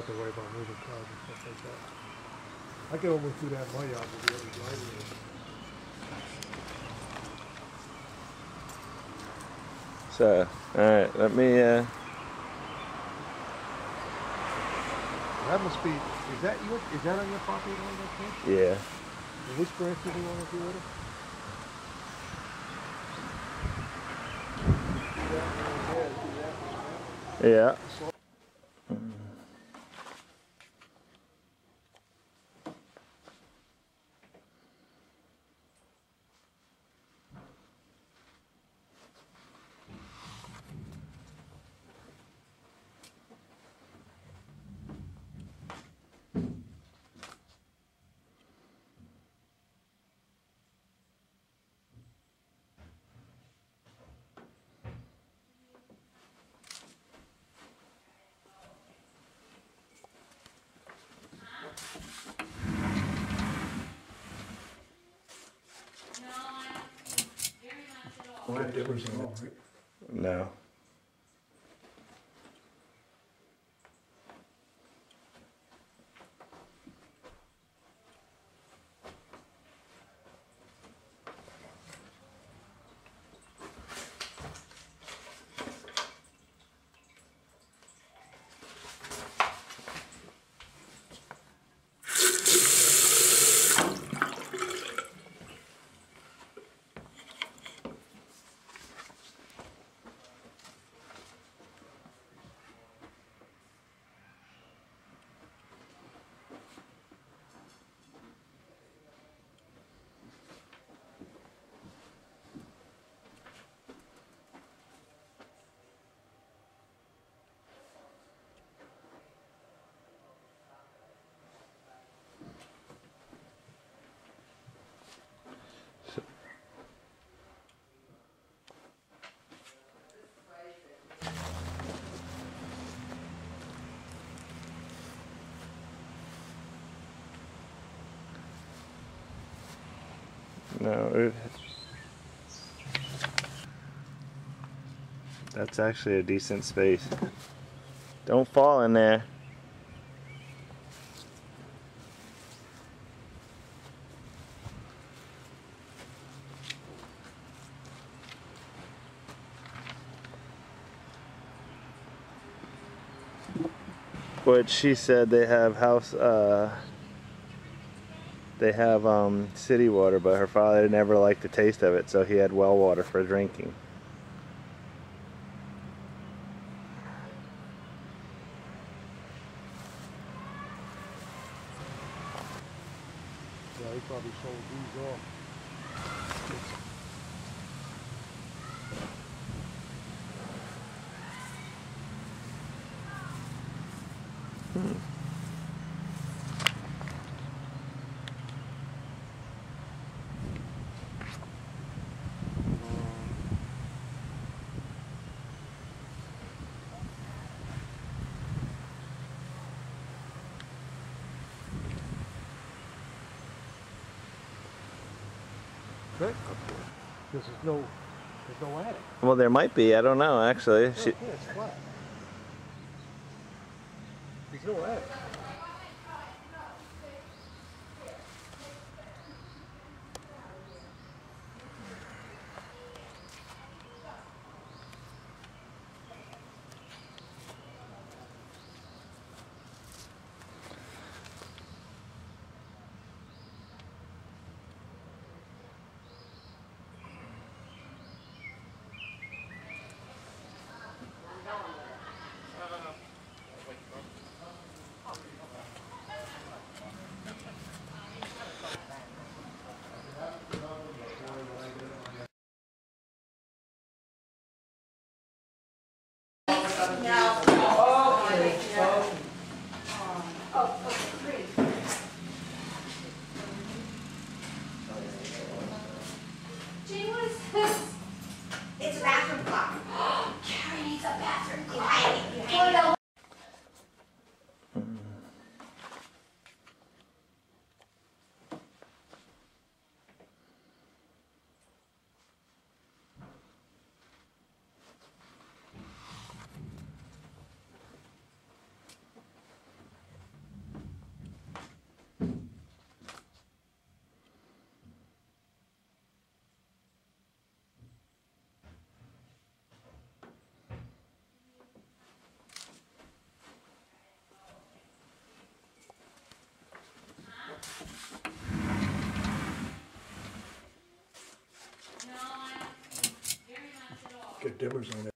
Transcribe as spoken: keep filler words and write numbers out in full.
have to worry about moving cars and stuff like that. I can almost do that in my yard with the other driveway. So, alright, let me, uh... That must be, is that your, is that on your property line, that thing? yeah. And which branch do you want to do with it? Yeah. What difference at all, right? No. No, it, that's actually a decent space. Don't fall in there. But she said they have house, uh, they have um, city water, but her father never liked the taste of it, so he had well water for drinking. Yeah, he probably sold these off. Hmm. Right up there. Because there's no, there's no attic. Well, there might be. I don't know, actually. No, She, yeah, it's flat. There's no attic. Gee, what is this? It's a bathroom clock. Carrie needs a bathroom clock. You hang it over. Get dimmers on it.